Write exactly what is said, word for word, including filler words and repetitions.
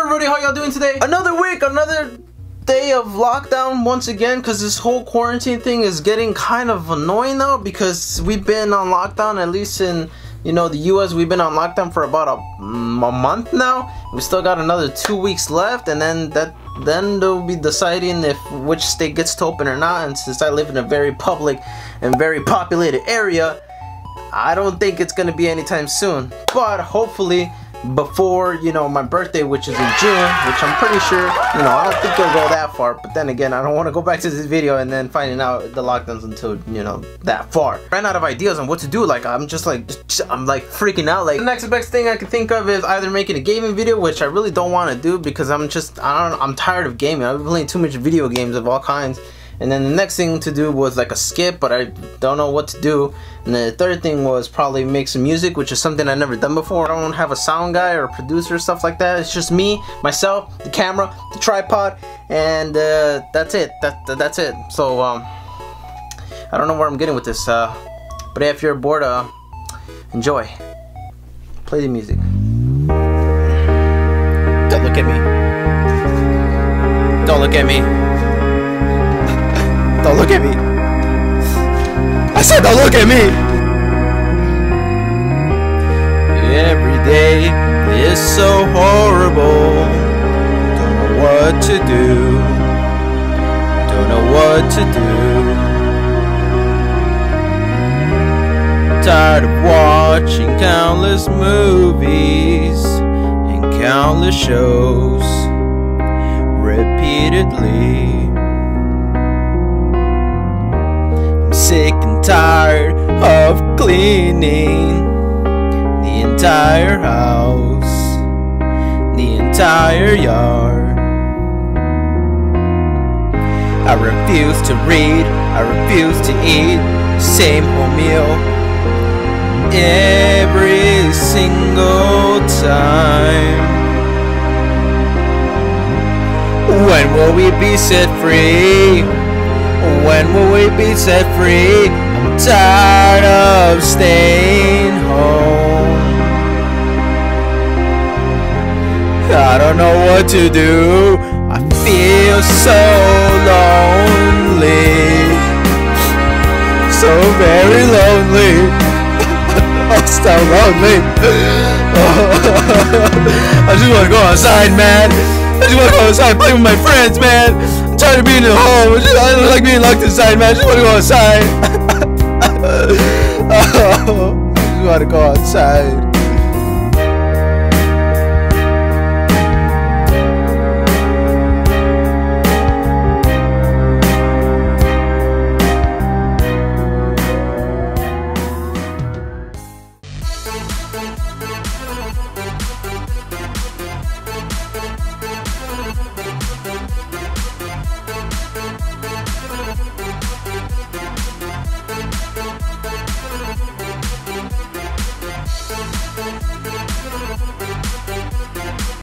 everybody, how y'all doing today? Another week, another day of lockdown once again, because this whole quarantine thing is getting kind of annoying now, because we've been on lockdown, at least in, you know, the U S, we've been on lockdown for about a, a month now. We still got another two weeks left, and then that then they'll be deciding if which state gets to open or not. And since I live in a very public and very populated area, I don't think it's gonna be anytime soon, but hopefully before, you know, my birthday, which is in June, which I'm pretty sure, you know, I don't think it'll go that far, but then again, I don't want to go back to this video and then finding out the lockdowns until, you know, that far. Ran out of ideas on what to do. Like, I'm just like, just, I'm like freaking out. Like, the next best thing I can think of is either making a gaming video, which I really don't want to do because I'm just, I don't, I'm tired of gaming. I've been playing too much video games of all kinds. And then the next thing to do was like a skip, but I don't know what to do. And then the third thing was probably make some music, which is something I've never done before. I don't have a sound guy or a producer or stuff like that. It's just me, myself, the camera, the tripod, and uh, that's it. That, that that's it. So um, I don't know where I'm getting with this. Uh, but if you're bored, uh, enjoy. Play the music. Don't look at me. Don't look at me. Don't look at me. I said don't look at me. Every day is so horrible. Don't know what to do. Don't know what to do. Tired of watching countless movies and countless shows repeatedly. Sick and tired of cleaning the entire house, the entire yard. I refuse to read, I refuse to eat the same whole meal every single time. When will we be set free? When will we be set free? I'm tired of staying home. I don't know what to do. I feel so lonely. So very lonely. I'm so lonely. I just want to go outside, man. I just want to go outside and play with my friends, man. I'm tired of being at home. I, just, I don't like being locked inside, man. I just want to go outside. Oh, I just want to go outside.